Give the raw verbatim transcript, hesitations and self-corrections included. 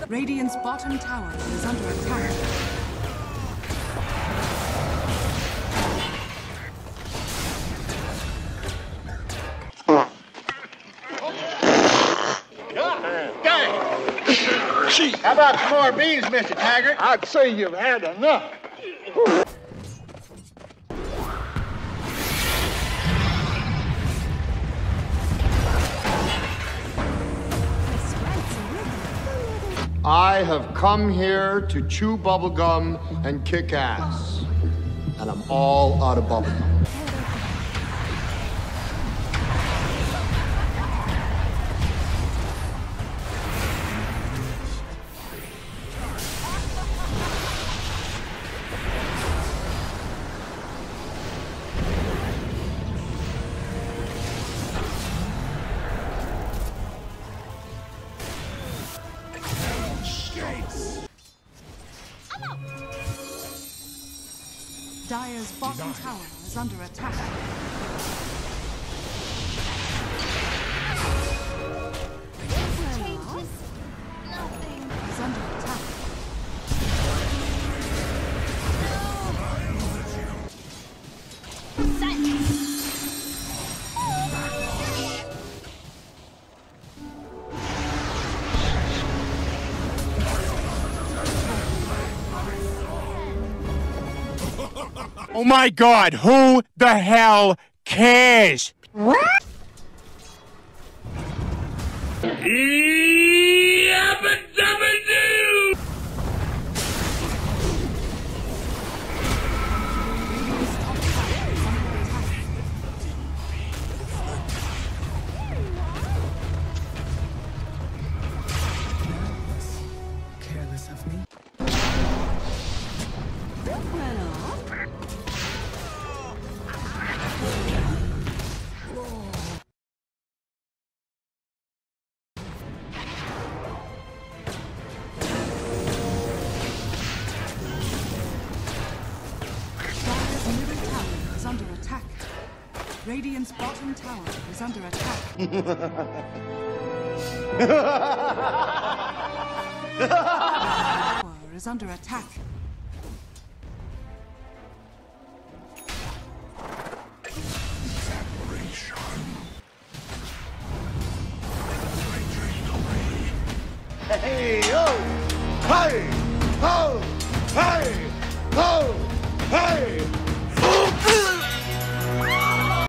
Radiant's bottom tower is under attack. How about some more beans, Mister Taggart? I'd say you've had enough. I have come here to chew bubblegum and kick ass. And I'm all out of bubblegum. Dire's bottom tower is under attack. Changes nothing. Is under attack. Oh my God, who the hell cares? What? Careless of me. Under attack. Radiant's bottom tower is under attack. Tower is under attack. Hey, yo! Hey!